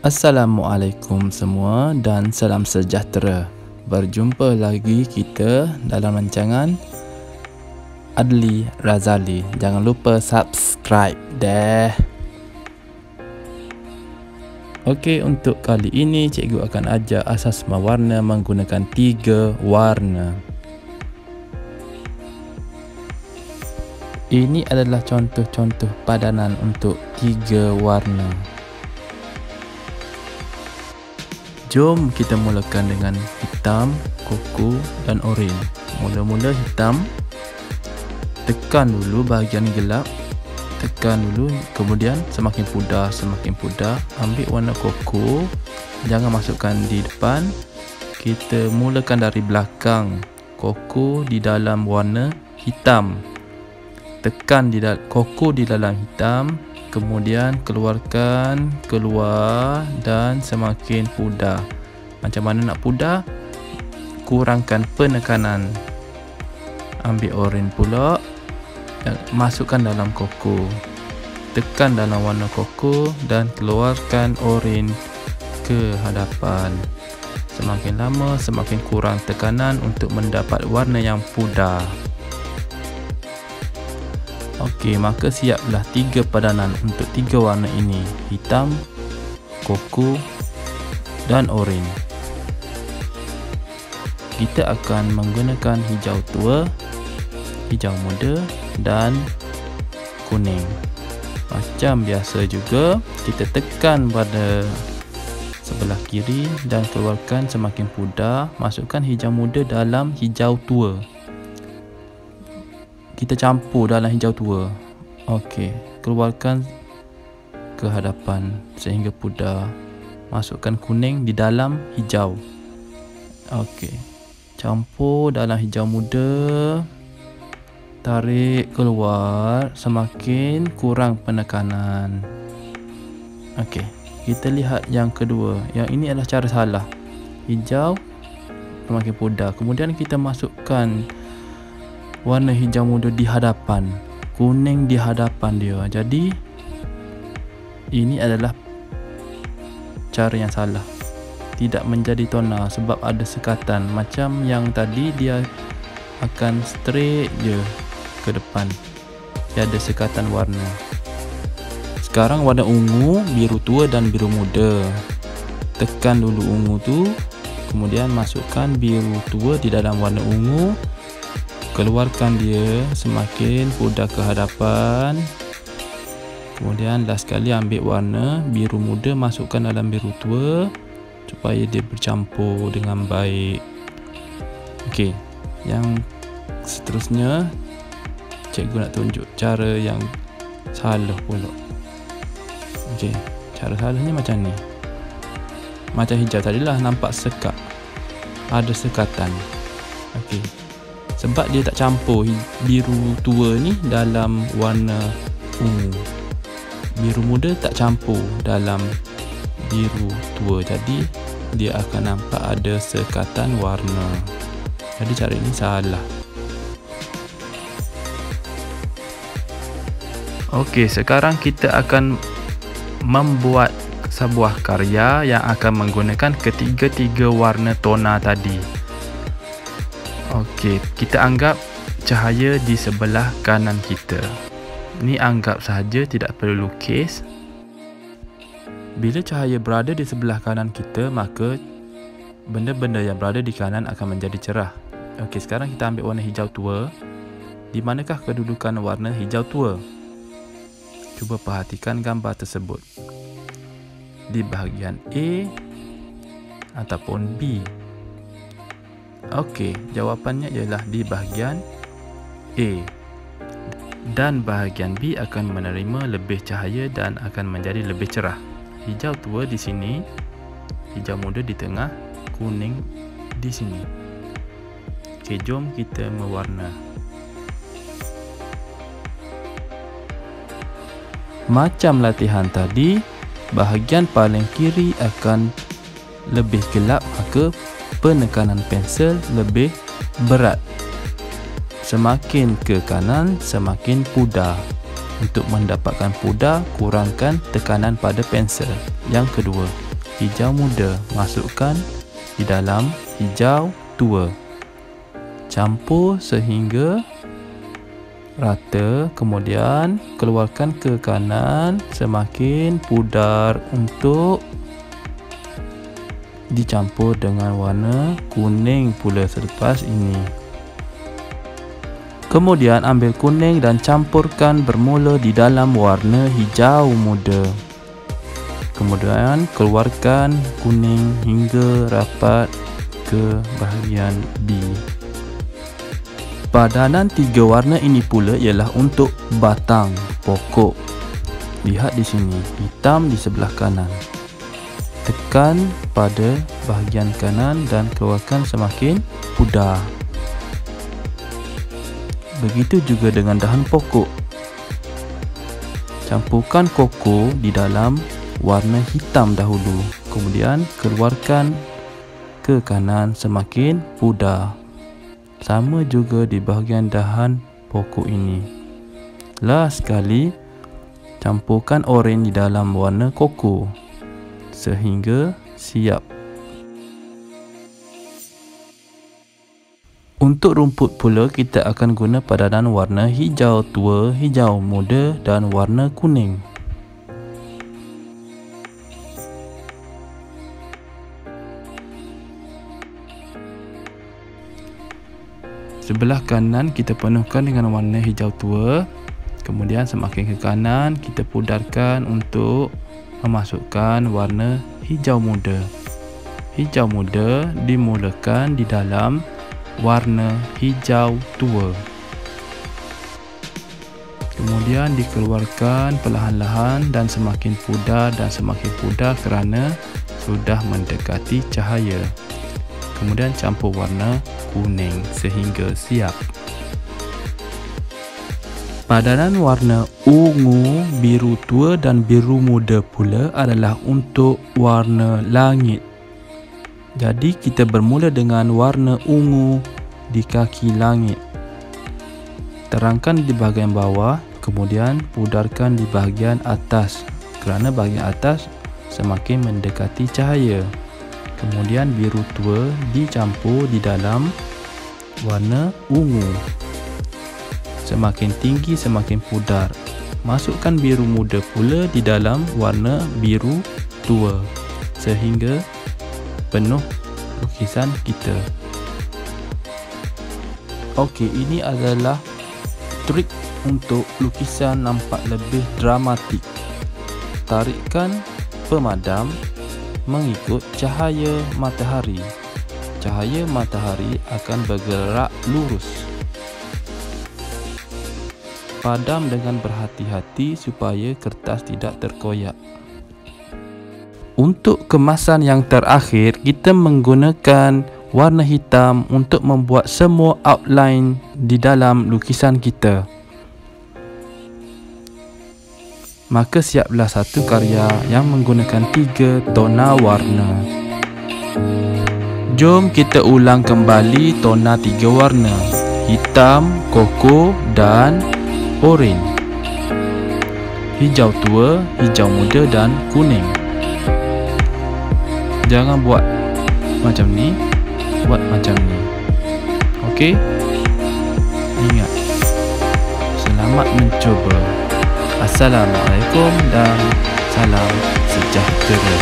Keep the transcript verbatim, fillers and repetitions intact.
Assalamualaikum semua dan salam sejahtera. Berjumpa lagi kita dalam rancangan Adli Razali. Jangan lupa subscribe deh. Okey, untuk kali ini cikgu akan ajar asas mewarna menggunakan tiga warna. Ini adalah contoh-contoh padanan untuk tiga warna. Jom kita mulakan dengan hitam, kuku dan oranye. Mula-mula hitam. Tekan dulu bahagian gelap. Tekan dulu, kemudian semakin pudar, semakin pudar. Ambil warna kuku. Jangan masukkan di depan. Kita mulakan dari belakang. Kuku di dalam warna hitam. Tekan di dalam kuku di dalam hitam. Kemudian keluarkan keluar dan semakin pudar. Macam mana nak pudar? Kurangkan penekanan. Ambil oranye pula dan masukkan dalam kuku. Tekan dalam warna kuku dan keluarkan oranye ke hadapan. Semakin lama semakin kurang tekanan untuk mendapat warna yang pudar. Okey, maka siaplah tiga padanan untuk tiga warna ini. Hitam, kuku dan oranye. Kita akan menggunakan hijau tua, hijau muda dan kuning. Macam biasa juga, kita tekan pada sebelah kiri dan keluarkan semakin pudar. Masukkan hijau muda dalam hijau tua. Kita campur dalam hijau tua. Okey, keluarkan ke hadapan sehingga pudar. Masukkan kuning di dalam hijau. Okey, campur dalam hijau muda. Tarik keluar, semakin kurang penekanan. Okey, kita lihat yang kedua. Yang ini adalah cara salah. Hijau semakin pudar. Kemudian kita masukkan warna hijau muda di hadapan, kuning di hadapan dia. Jadi ini adalah cara yang salah. Tidak menjadi tona sebab ada sekatan. Macam yang tadi, dia akan straight je ke depan. Tiada sekatan warna. Sekarang warna ungu, biru tua dan biru muda. Tekan dulu ungu tu, kemudian masukkan biru tua di dalam warna ungu. Keluarkan dia semakin pudar ke hadapan. Kemudian last sekali ambil warna biru muda, masukkan dalam biru tua supaya dia bercampur dengan baik. Okey, yang seterusnya cikgu nak tunjuk cara yang salah pula. Okey, cara salahnya macam ni. Macam hijau tadilah nampak sekat, ada sekatan. Okey, sebab dia tak campur biru tua ni dalam warna ungu. Biru muda tak campur dalam biru tua. Jadi dia akan nampak ada sekatan warna. Jadi cara ini salah. Okey, sekarang kita akan membuat sebuah karya yang akan menggunakan ketiga-tiga warna tona tadi. Okey, kita anggap cahaya di sebelah kanan kita. Ni anggap sahaja, tidak perlu lukis. Bila cahaya berada di sebelah kanan kita, maka benda-benda yang berada di kanan akan menjadi cerah. Okey, sekarang kita ambil warna hijau tua. Di manakah kedudukan warna hijau tua? Cuba perhatikan gambar tersebut. Di bahagian A ataupun B? Okey, jawapannya ialah di bahagian A. Dan bahagian B akan menerima lebih cahaya dan akan menjadi lebih cerah. Hijau tua di sini, hijau muda di tengah, kuning di sini. Okey, jom kita mewarna. Macam latihan tadi, bahagian paling kiri akan lebih gelap, maka penekanan pensel lebih berat. Semakin ke kanan, semakin pudar. Untuk mendapatkan pudar, kurangkan tekanan pada pensel. Yang kedua, hijau muda. Masukkan di dalam hijau tua. Campur sehingga rata, kemudian keluarkan ke kanan semakin pudar untuk dicampur dengan warna kuning pula selepas ini. Kemudian ambil kuning dan campurkan bermula di dalam warna hijau muda. Kemudian keluarkan kuning hingga rapat ke bahagian B. Padanan tiga warna ini pula ialah untuk batang pokok. Lihat di sini, hitam di sebelah kanan. Tekan pada bahagian kanan dan keluarkan semakin pudar. Begitu juga dengan dahan pokok. Campurkan koko di dalam warna hitam dahulu, kemudian keluarkan ke kanan semakin pudar. Sama juga di bahagian dahan pokok ini. Last sekali, campurkan oranye di dalam warna koko sehingga siap. Untuk rumput pula kita akan guna padanan warna hijau tua, hijau muda dan warna kuning. Sebelah kanan kita penuhkan dengan warna hijau tua. Kemudian semakin ke kanan kita pudarkan untuk memasukkan warna hijau muda. Hijau muda dimulakan di dalam warna hijau tua. Kemudian dikeluarkan perlahan-lahan dan semakin pudar dan semakin pudar kerana sudah mendekati cahaya. Kemudian campur warna kuning sehingga siap. Padanan warna ungu, biru tua dan biru muda pula adalah untuk warna langit. Jadi kita bermula dengan warna ungu di kaki langit. Terangkan di bahagian bawah, kemudian pudarkan di bahagian atas kerana bahagian atas semakin mendekati cahaya. Kemudian biru tua dicampur di dalam warna ungu. Semakin tinggi semakin pudar. Masukkan biru muda pula di dalam warna biru tua sehingga penuh lukisan kita. Okey, ini adalah trik untuk lukisan nampak lebih dramatik. Tarikkan pemadam mengikut cahaya matahari. Cahaya matahari akan bergerak lurus. Padam dengan berhati-hati supaya kertas tidak terkoyak. Untuk kemasan yang terakhir, kita menggunakan warna hitam untuk membuat semua outline di dalam lukisan kita. Maka siaplah satu karya yang menggunakan tiga tona warna. Jom kita ulang kembali tona tiga warna: hitam, koko dan oranye. Hijau tua, hijau muda dan kuning. Jangan buat macam ni, buat macam ni. Okey? Ingat, selamat mencuba. Assalamualaikum dan salam sejahtera.